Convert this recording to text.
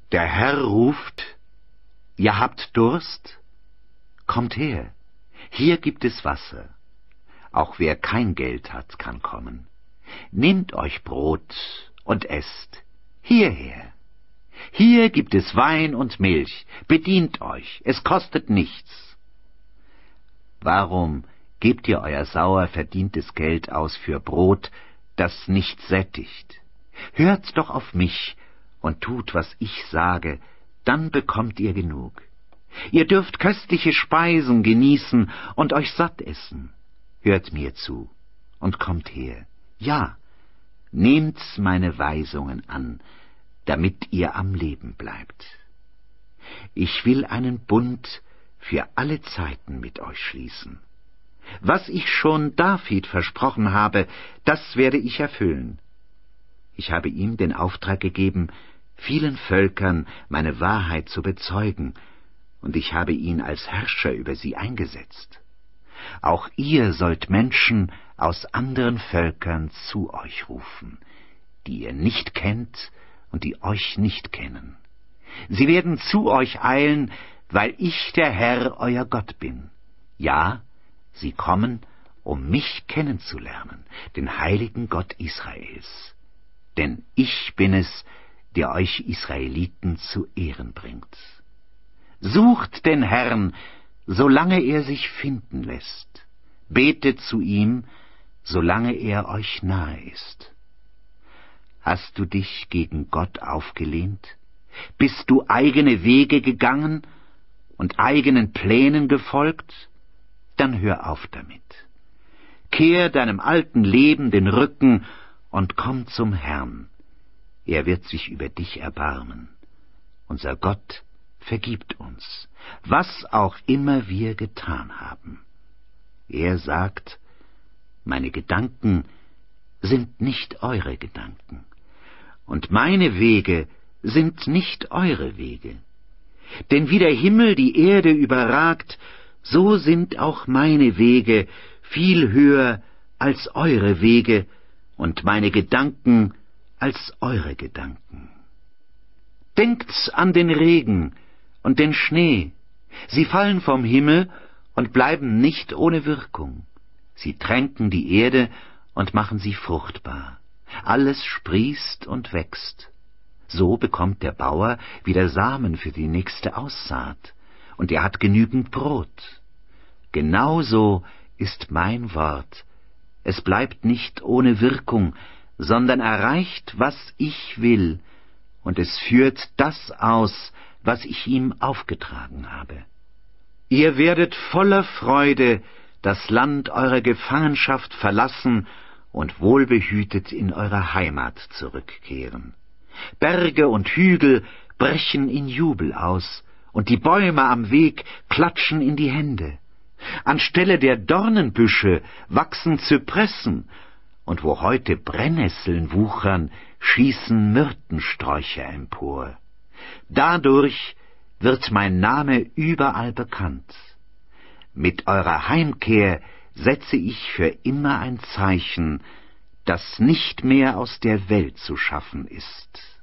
Der Herr ruft, ihr habt Durst? Kommt her, hier gibt es Wasser. Auch wer kein Geld hat, kann kommen. Nehmt euch Brot und esst, hierher. Hier gibt es Wein und Milch, bedient euch, es kostet nichts. Warum gebt ihr euer sauer verdientes Geld aus für Brot, das nicht sättigt? Hört doch auf mich und tut, was ich sage, dann bekommt ihr genug. Ihr dürft köstliche Speisen genießen und euch satt essen. Hört mir zu und kommt her. Ja, nehmt meine Weisungen an, damit ihr am Leben bleibt. Ich will einen Bund für alle Zeiten mit euch schließen. Was ich schon David versprochen habe, das werde ich erfüllen. Ich habe ihm den Auftrag gegeben, vielen Völkern meine Wahrheit zu bezeugen, und ich habe ihn als Herrscher über sie eingesetzt. Auch ihr sollt Menschen aus anderen Völkern zu euch rufen, die ihr nicht kennt und die euch nicht kennen. Sie werden zu euch eilen, weil ich der Herr, euer Gott bin. Ja, sie kommen, um mich kennenzulernen, den heiligen Gott Israels. Denn ich bin es, der euch Israeliten zu Ehren bringt. Sucht den Herrn, solange er sich finden lässt. Betet zu ihm, solange er euch nahe ist. Hast du dich gegen Gott aufgelehnt? Bist du eigene Wege gegangen und eigenen Plänen gefolgt? Dann hör auf damit. Kehr deinem alten Leben den Rücken und komm zum Herrn. Er wird sich über dich erbarmen. Unser Gott vergibt uns, was auch immer wir getan haben. Er sagt, meine Gedanken sind nicht eure Gedanken, und meine Wege sind nicht eure Wege. Denn wie der Himmel die Erde überragt, so sind auch meine Wege viel höher als eure Wege und meine Gedanken als eure Gedanken. Denkt an den Regen und den Schnee. Sie fallen vom Himmel und bleiben nicht ohne Wirkung. Sie tränken die Erde und machen sie fruchtbar. Alles sprießt und wächst. So bekommt der Bauer wieder Samen für die nächste Aussaat, und er hat genügend Brot. Genauso ist mein Wort. Es bleibt nicht ohne Wirkung, sondern erreicht, was ich will, und es führt das aus, was ich ihm aufgetragen habe. Ihr werdet voller Freude das Land eurer Gefangenschaft verlassen und wohlbehütet in eure Heimat zurückkehren. Berge und Hügel brechen in Jubel aus, und die Bäume am Weg klatschen in die Hände. Anstelle der Dornenbüsche wachsen Zypressen, und wo heute Brennnesseln wuchern, schießen Myrtensträucher empor. Dadurch wird mein Name überall bekannt. Mit eurer Heimkehr setze ich für immer ein Zeichen, das nicht mehr aus der Welt zu schaffen ist.